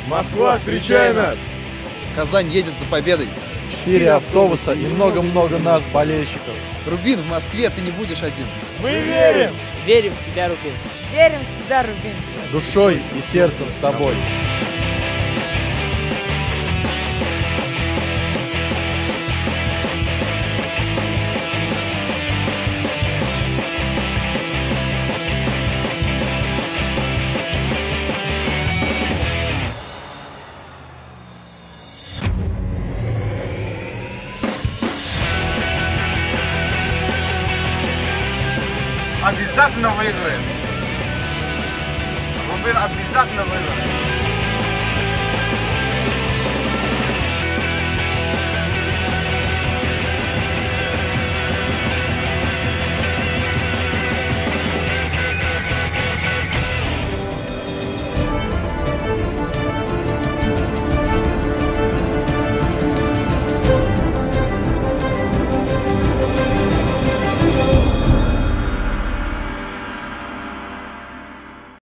Москва, встречай нас! Казань едет за победой. 4 автобуса и много-много нас, болельщиков. Рубин, в Москве ты не будешь один. Мы верим! Верим в тебя, Рубин. Верим в тебя, Рубин. Душой и сердцем с тобой. Обязательно выиграем. Рубин обязательно выиграет.